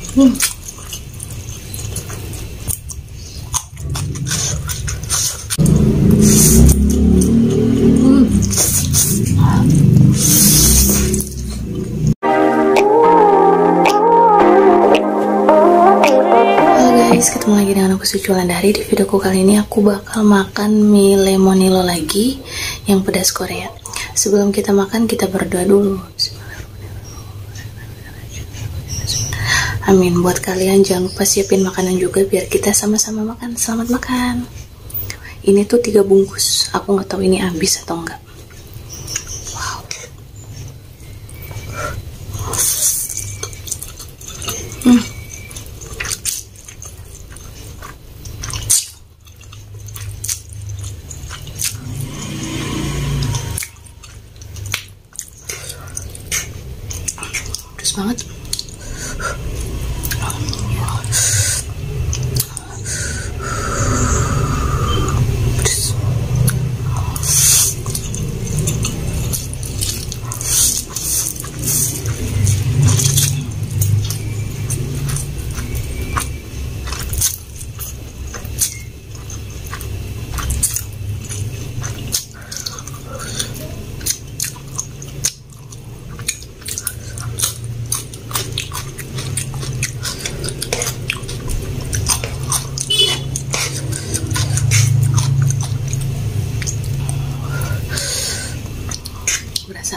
Hmm. Ketemu lagi dengan aku Suci Wulandari. Di videoku kali ini aku bakal makan mie lemonilo lagi yang pedas Korea. Sebelum kita makan, kita berdoa dulu. Amin. Buat kalian jangan lupa siapin makanan juga biar kita sama-sama makan. Selamat makan. Ini tuh 3 bungkus. Aku nggak tahu ini habis atau enggak. Wow. Pedas banget. Berasa.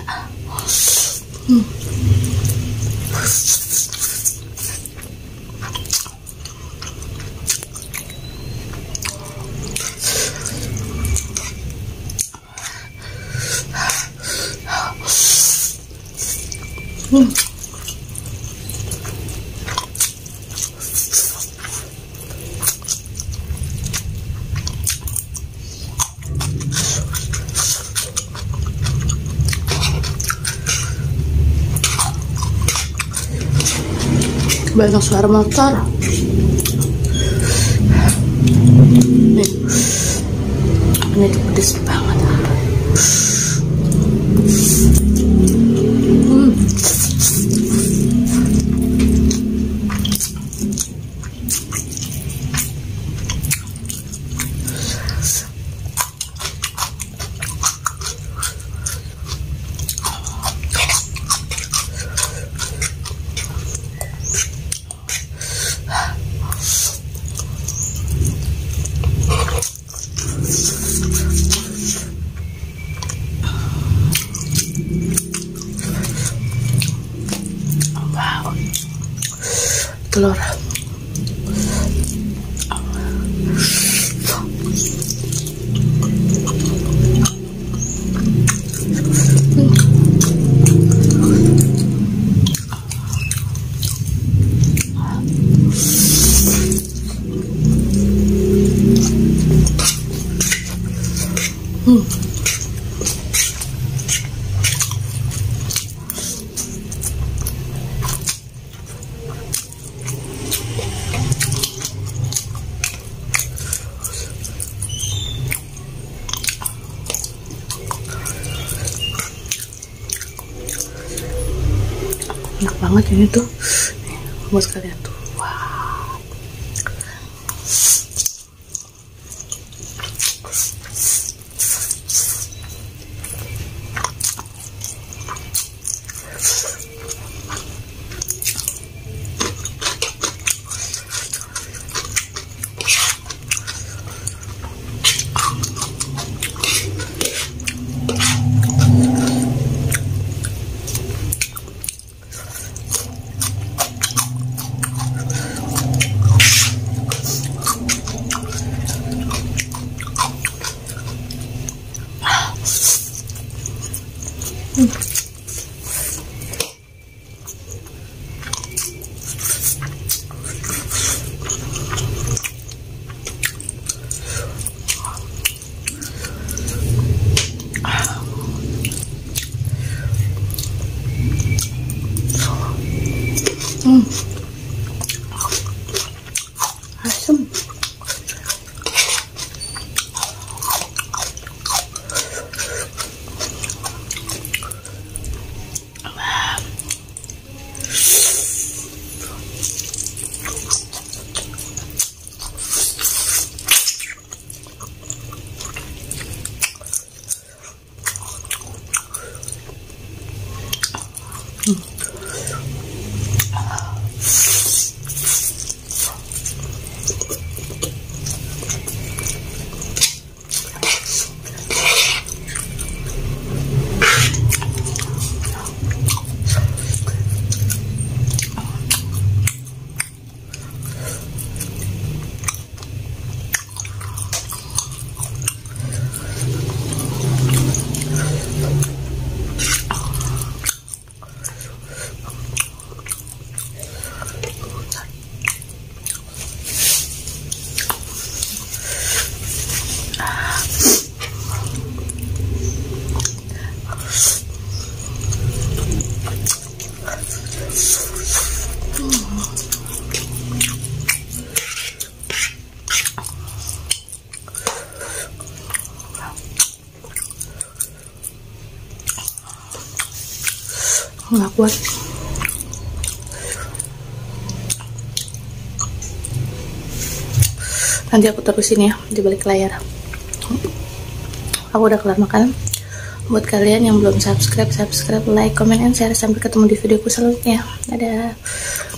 Banyak suara motor. Nih, ini tuh pedes banget. Telur. Enak banget ini tuh. Nih, buat kalian tuh. Wow. Asam. Nggak kuat. Nanti aku terusin ya di balik layar. Aku udah kelar makan. Buat kalian yang belum subscribe, like, comment, and share. Sampai ketemu di videoku selanjutnya. Dadah.